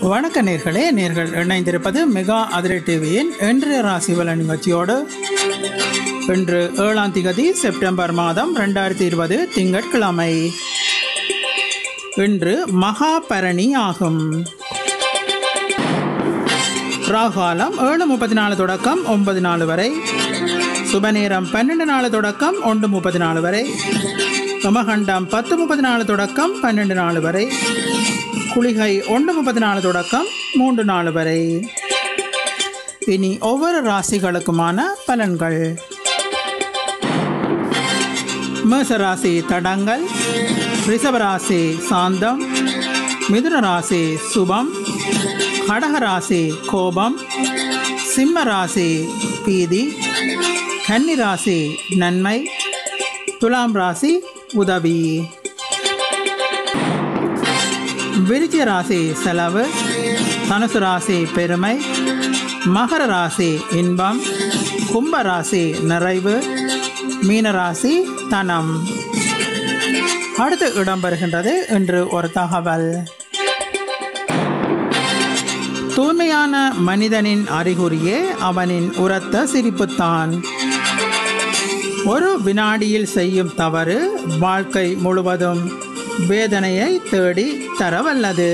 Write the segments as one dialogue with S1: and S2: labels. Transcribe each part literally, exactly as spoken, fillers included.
S1: வணக்க நேர்களே, நேர்கள் இணைந்திருப்பது மெகா அதிரை டிவியின் இன்றைய ராசி பலன் நிகழ்ச்சியோடு. இன்று ஏழாம் திகதி செப்டம்பர் மாதம் ரெண்டாயிரத்தி இருபது திங்கட்கிழமை. இன்று மகா பரணி ஆகும். ராகாலம் ஏழு முப்பத்தி நாலு தொடக்கம் ஒன்பது நாலு வரை, சுபநேரம் பன்னெண்டு நாலு தொடக்கம் ஒன்று முப்பத்தி நாலு வரை, யமகண்டம் பத்து முப்பத்தி நாலு தொடக்கம் பன்னெண்டு நாலு வரை, குளிகை ஒன்று முப்பத்தி நாலு தொடக்கம் மூன்று நாலு வரை. இனி ஒவ்வொரு ராசிகளுக்குமான பலன்கள். மேசராசி தடங்கல், ரிஷபராசி சாந்தம், மிதுனராசி சுபம், கடகராசி கோபம், சிம்மராசி பீதி, கன்னிராசி நன்மை, துலாம் ராசி உதவி, விருச்சிக ராசி செலவு, தனுசு ராசி பெருமை, மகர ராசி இன்பம், கும்ப ராசி நிறைவு, மீனராசி தனம். அடுத்து இடம்பெறுகின்றது இன்று ஒரு தகவல். தூய்மையான மனிதனின் அறிகுறியே அவனின் உரத்த சிரிப்புத்தான். ஒரு வினாடியில் செய்யும் தவறு வாழ்க்கை முழுவதும் வேதனையை தேடி தரவல்லது.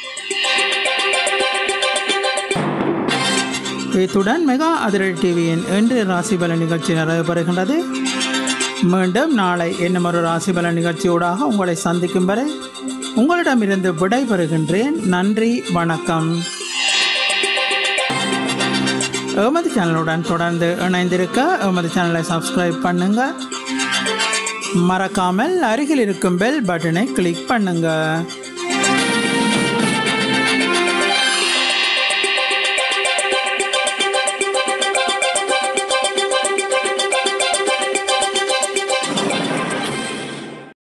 S1: இத்துடன் மெகா அதிரை டிவியின் இன்றைய ராசி பலன் நிகழ்ச்சி நிறைவு பெறுகின்றது. மீண்டும் நாளை இன்னும் ஒரு ராசி பலன் நிகழ்ச்சியோடாக உங்களை சந்திக்கும் வரை உங்களிடமிருந்து விடை பெறுகின்றேன். நன்றி, வணக்கம். எமது சேனலுடன் தொடர்ந்து இணைந்திருக்க எமது சேனலை சப்ஸ்கிரைப் பண்ணுங்க. மறக்காமல் அருகில் இருக்கும் பெல் பட்டனை கிளிக் பண்ணுங்க.